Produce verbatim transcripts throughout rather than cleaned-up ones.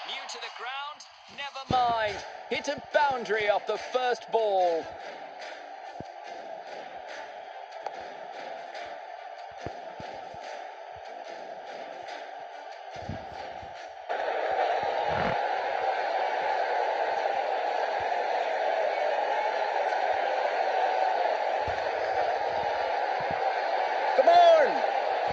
New to the ground? Never mind. Hit a boundary off the first ball. Come on!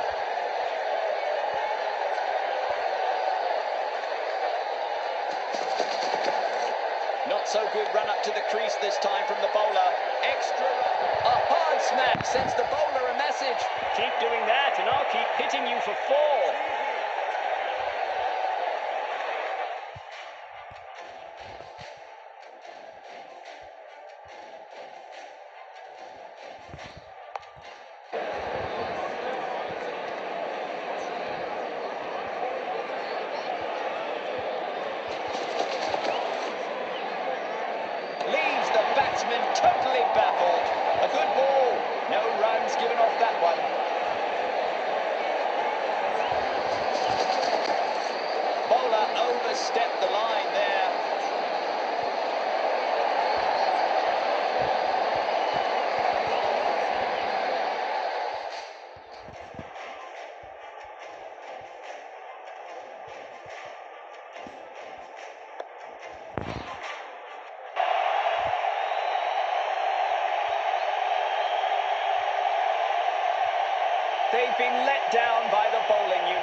Not so good run up to the crease this time from the bowler. Extra run. A hard smack sends the bowler a message. Keep doing that and I'll keep hitting you for four. Leaves the batsman totally baffled. A good ball. No runs given off that one. Bowler overstepped the line there. They've been let down by the bowling unit.